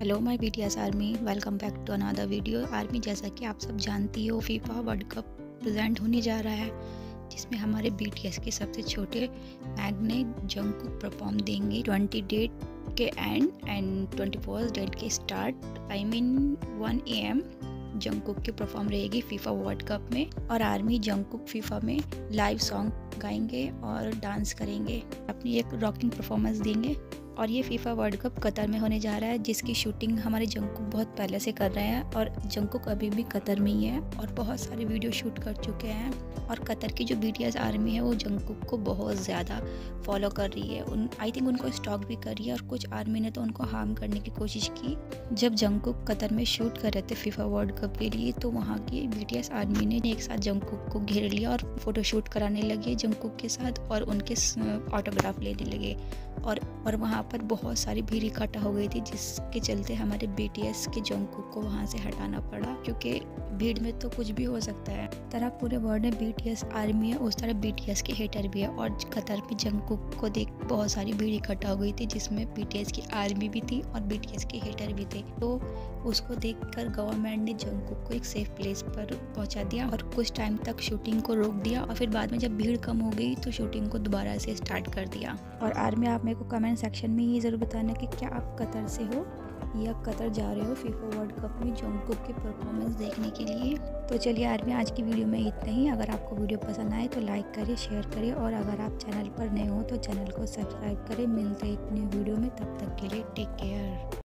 Hello my BTS army, welcome back to another video. Army, जैसा कि आप सब जानती हो, फीफा वर्ल्ड कप प्रेजेंट होने जा रहा है, जिसमें हमारे बीटीएस के सबसे छोटे मैग्ने जंगकुक परफॉर्म देंगे 20 डेट के एंड 24 डेट के start. I mean 1 AM Jungkook की परफॉर्म रहेगी फीफा वर्ल्ड कप में। और आर्मी जंगकुक फीफा में लाइव सॉन्ग गाएंगे और डांस करेंगे, अपनी एक रॉकिंग परफॉर्मेंस देंगे। और ये फीफा वर्ल्ड कप कतर में होने जा रहा है, जिसकी शूटिंग हमारे जंगकुक बहुत पहले से कर रहे हैं। और जंगकुक अभी भी कतर में ही है और बहुत सारे वीडियो शूट कर चुके हैं। और कतर की जो बीटीएस आर्मी है वो जंगकुक को बहुत ज़्यादा फॉलो कर रही है। आई थिंक उनको स्टॉक भी कर रही है, और कुछ आर्मी ने तो उनको हार्म करने की कोशिश की। जब जंगकुक कतर में शूट कर रहे थे फीफा वर्ल्ड कप के लिए, तो वहाँ की बीटीएस आर्मी ने एक साथ जंगकुक को घेर लिया और फोटोशूट कराने लगे जंगकुक के साथ, और उनके ऑटोग्राफ लेने लगे। और वहाँ पर बहुत सारी भीड़ इकट्ठा हो गई थी, जिसके चलते हमारे बीटीएस के जंगकुक को वहाँ से हटाना पड़ा, क्योंकि भीड़ में तो कुछ भी हो सकता है। तरह पूरे वर्ल्ड में बीटीएस आर्मी है, उस तरह बीटीएस के हेटर भी है। और कतर में जंगकुक को देख बहुत सारी भीड़ इकट्ठा हो गई थी, जिसमें बीटीएस की आर्मी भी थी और बीटीएस के हेटर भी थे। तो उसको देखकर गवर्नमेंट ने जंगकुक को एक सेफ प्लेस पर पहुंचा दिया और कुछ टाइम तक शूटिंग को रोक दिया। और फिर बाद में जब भीड़ कम हो गई तो शूटिंग को दोबारा से स्टार्ट कर दिया। और आर्मी, आप मेरे को कमेंट सेक्शन में ये ज़रूर बताना कि क्या आप कतर से हो या कतर जा रहे हो फीफा वर्ल्ड कप में जंगकुक की परफॉर्मेंस देखने के लिए। तो चलिए आर्मी, आज की वीडियो में इतना ही। अगर आपको वीडियो पसंद आए तो लाइक करें, शेयर करें, और अगर आप चैनल पर नए हो तो चैनल को सब्सक्राइब करें। मिलते हैं एक न्यू वीडियो में, तब तक के लिए टेक केयर।